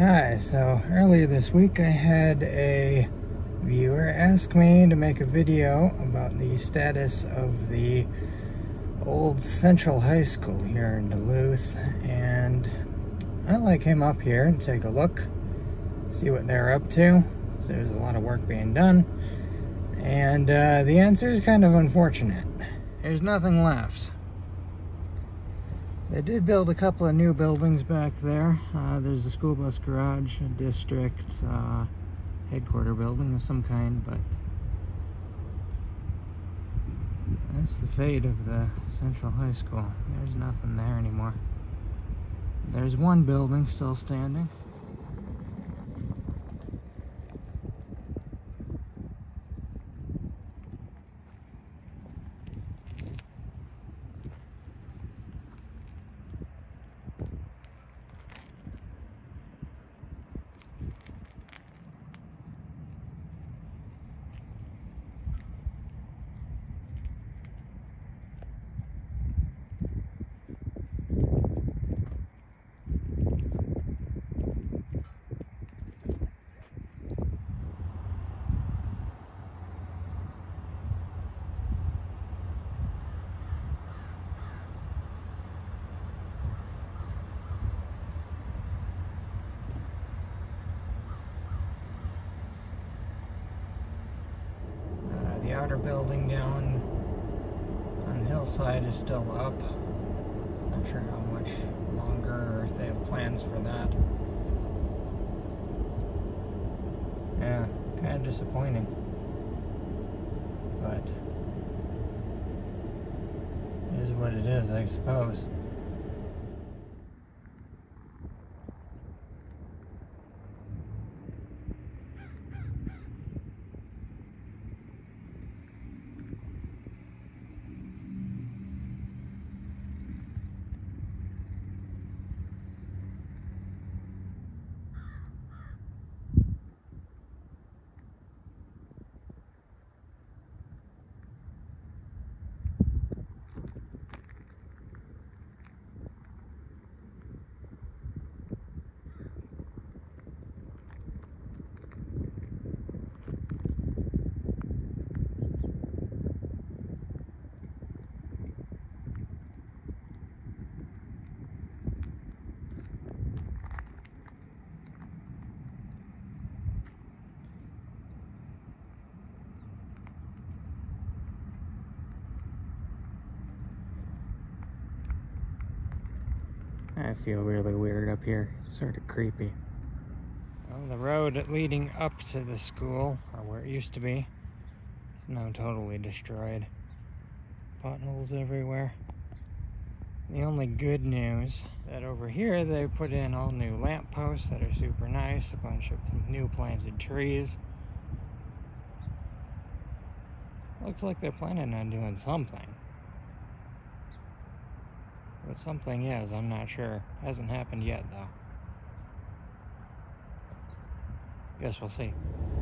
Hi, so earlier this week I had a viewer ask me to make a video about the status of the old Central High School here in Duluth, and I came up here and take a look, see what they're up to. So there's a lot of work being done, and the answer is kind of unfortunate. There's nothing left. They did build a couple of new buildings back there. There's a school bus garage, a district headquarter building of some kind, but that's the fate of the Central High School. There's nothing there anymore. There's one building still standing. The outer building down on the hillside is still up. Not sure how much longer or if they have plans for that. Yeah, kind of disappointing. But it is what it is, I suppose. I feel really weird up here, sort of creepy. Well, the road leading up to the school, or where it used to be, is now totally destroyed. Potholes everywhere. The only good news that over here they put in all new lampposts that are super nice, a bunch of new planted trees. Looks like they're planning on doing something. What something is, I'm not sure. Hasn't happened yet, though. Guess we'll see.